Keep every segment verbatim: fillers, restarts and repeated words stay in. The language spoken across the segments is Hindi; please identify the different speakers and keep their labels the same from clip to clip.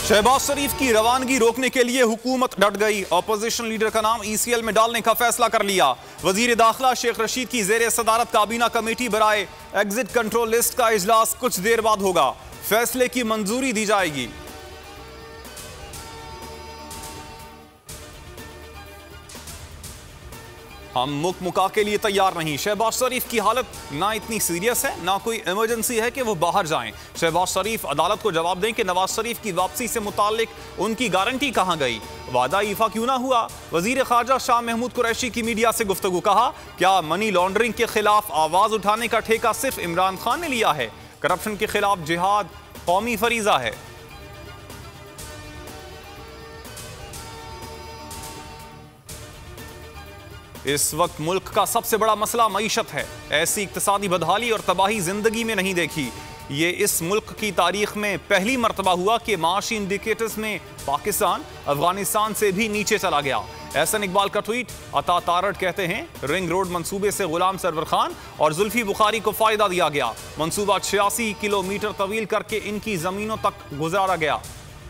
Speaker 1: शहबाज शरीफ की रवानगी रोकने के लिए हुकूमत डट गई। अपोजिशन लीडर का नाम ईसीएल में डालने का फैसला कर लिया। वजीर दाखिला शेख रशीद की जेर सदारत काबीना कमेटी बराए एग्जिट कंट्रोल लिस्ट का इजलास कुछ देर बाद होगा। फैसले की मंजूरी दी जाएगी। हम मुक मुका के लिए तैयार नहीं। शहबाज शरीफ की हालत ना इतनी सीरियस है, ना कोई इमरजेंसी है कि वो बाहर जाएं। शहबाज शरीफ अदालत को जवाब दें कि नवाज शरीफ की वापसी से मुताल्लिक उनकी गारंटी कहां गई, वादा ईफा क्यों ना हुआ। वजीर खारजा शाह महमूद कुरैशी की मीडिया से गुफ्तगू, कहा क्या मनी लॉन्ड्रिंग के खिलाफ आवाज उठाने का ठेका सिर्फ इमरान खान ने लिया है? करप्शन के खिलाफ जिहाद कौमी फरीजा है। इस वक्त मुल्क का सबसे बड़ा मसला मईशत है। ऐसी इक्तिसादी बदहाली और तबाही जिंदगी में नहीं देखी। ये इस मुल्क की तारीख में पहली मरतबा हुआ कि माशी इंडिकेटर्स में पाकिस्तान अफगानिस्तान से भी नीचे चला गया। एहसन इकबाल का ट्वीट। अता तारड़ कहते हैं रिंग रोड मंसूबे से गुलाम सरवर खान और जुल्फी बुखारी को फायदा दिया गया। मंसूबा छियासी किलोमीटर तवील करके इनकी जमीनों तक गुजारा गया।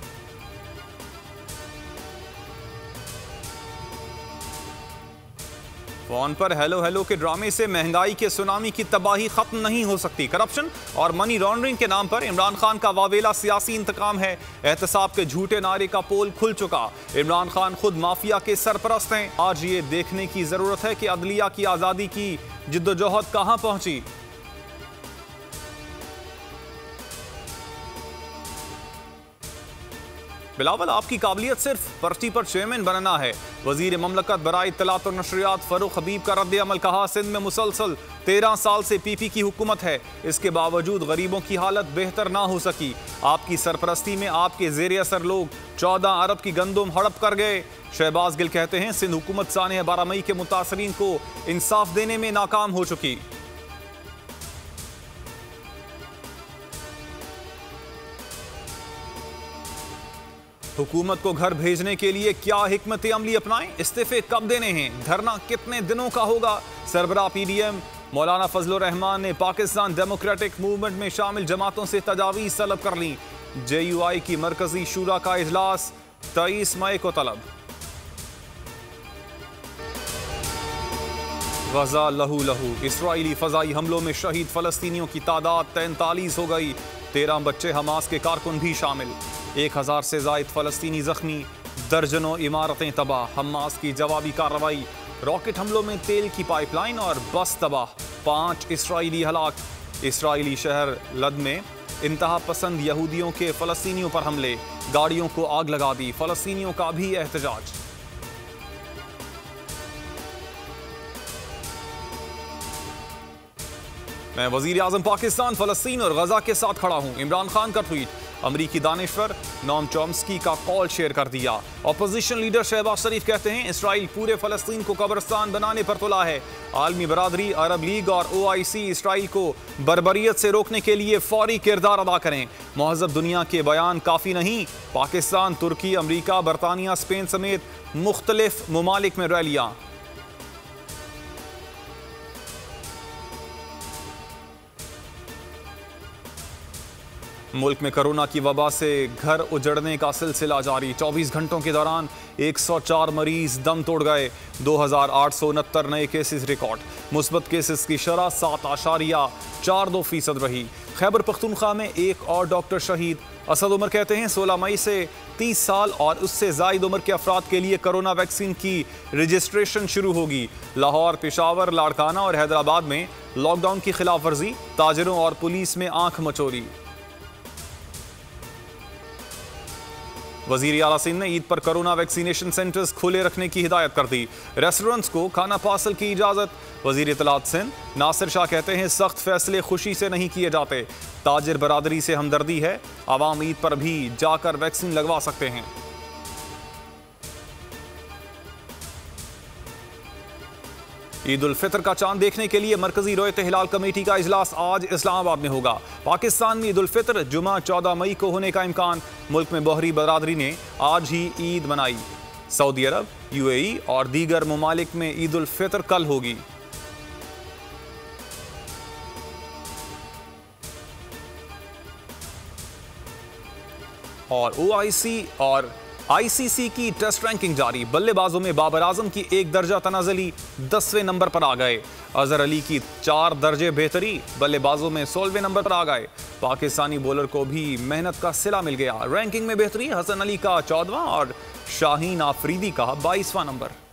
Speaker 1: फोन पर हेलो हेलो के ड्रामे से महंगाई के सुनामी की तबाही खत्म नहीं हो सकती। करप्शन और मनी लॉन्ड्रिंग के नाम पर इमरान खान का वावेला सियासी इंतकाम है। एहतसाब के झूठे नारे का पोल खुल चुका। इमरान खान खुद माफिया के सरपरस्त हैं। आज ये देखने की जरूरत है कि अदलिया की आजादी की जिद्दोजहद कहां पहुंची। बिलावल, आपकी काबिलियत सिर्फ पर्ची पर चेयरमैन बनना है। वजीर ममलकत बराए इत्तलात और नशरियात फरूख हबीब का रद्द अमल, कहा सिंध में मुसलसल तेरह साल से पीपी की हुकूमत है, इसके बावजूद गरीबों की हालत बेहतर ना हो सकी। आपकी सरपरस्ती में आपके जेर असर लोग चौदह अरब की गंदुम हड़प कर गए। शहबाज गिल कहते हैं सिंध हुकूमत साने बारह मई के मुतासरीन को इंसाफ देने में नाकाम हो चुकी। हुकूमत को घर भेजने के लिए क्या हिकमत अमली अपनाएं? इस्तीफे कब देने हैं? धरना कितने दिनों का होगा? सरबराह पीडीएम मौलाना फजलुर रहमान ने पाकिस्तान डेमोक्रेटिक मूवमेंट में शामिल जमातों से तजावीज़ तलब कर ली। जेयूआई की मरकजी शूरा का इजलास तेईस मई को तलब। गजा लहू लहू। इसराइली फजाई हमलों में शहीद फलस्तीनियों की तादाद तैंतालीस हो गई। तेरह बच्चे हमास के कारकुन भी शामिल। एक हजार से जायद फलस्तीनी जख्मी, दर्जनों इमारतें तबाह। हमास की जवाबी कार्रवाई, रॉकेट हमलों में तेल की पाइपलाइन और बस तबाह। पांच इसराइली हलाक। इसराइली शहर लद में इंतहा पसंद यहूदियों के फलस्तीनियों पर हमले, गाड़ियों को आग लगा दी। फलस्तीनियों का भी एहतजाज। मैं वजीर आजम पाकिस्तान फलस्तीन और गजा के साथ खड़ा हूं। इमरान खान का ट्वीट। अमरीकी दानिश्वर नोम चॉम्स्की का कॉल शेयर कर दिया। अपोजिशन लीडर शहबाज शरीफ कहते हैं इसराइल पूरे फलस्तीन को कब्रिस्तान बनाने पर तुला है। आलमी बरादरी, अरब लीग और ओ आई सी इसराइल को बर्बरियत से रोकने के लिए फौरी किरदार अदा करें। महजब दुनिया के बयान काफ़ी नहीं। पाकिस्तान, तुर्की, अमरीका, बरतानिया, स्पेन समेत मुख्तलिफ ममालिक में रैलियाँ। मुल्क में कोरोना की वबा से घर उजड़ने का सिलसिला जारी। चौबीस घंटों के दौरान एक सौ चार मरीज दम तोड़ गए। दो हज़ार आठ सौ उनहत्तर नए केसेस रिकॉर्ड। मुस्बत केसेस की शरह सात आशारिया चार दो फीसद रही। खैबर पख्तूनख्वा में एक और डॉक्टर शहीद। असद उमर कहते हैं सोलह मई से तीस साल और उससे जायद उम्र के अफराद के लिए कोरोना वैक्सीन की रजिस्ट्रेशन शुरू होगी। लाहौर, पेशावर, लाड़काना और हैदराबाद में लॉकडाउन की खिलाफ वर्जी। ताजिरों और पुलिस में आंख मचोली। वजीर आला सिंध ने ईद पर कोरोना वैक्सीनेशन सेंटर्स खुले रखने की हिदायत कर दी। रेस्टोरेंट्स को खाना पार्सल की इजाजत। वजीर इत्तलात सिंध नासिर शाह कहते हैं सख्त फैसले खुशी से नहीं किए जाते। ताजिर बरादरी से हमदर्दी है। आवाम ईद पर भी जाकर वैक्सीन लगवा सकते हैं। ईद उल फितर का चांद देखने के लिए मरकजी रोयत हिलाल कमेटी का इजलास आज इस्लामाबाद में होगा। पाकिस्तान में ईद उल फितर जुमा चौदह मई को होने का इम्कान। मुल्क में बहरी बरादरी ने आज ही ईद मनाई। सऊदी अरब, यूएई और दीगर ममालिक में ईद उल फितर कल होगी। और ओआईसी और आईसीसी की टेस्ट रैंकिंग जारी। बल्लेबाजों में बाबर आजम की एक दर्जा तनाजली दसवें नंबर पर आ गए। अजहर अली की चार दर्जे बेहतरी, बल्लेबाजों में सोलहवें नंबर पर आ गए। पाकिस्तानी बॉलर को भी मेहनत का सिला मिल गया। रैंकिंग में बेहतरी, हसन अली का चौदहवां और शाहीन आफरीदी का बाईसवां नंबर।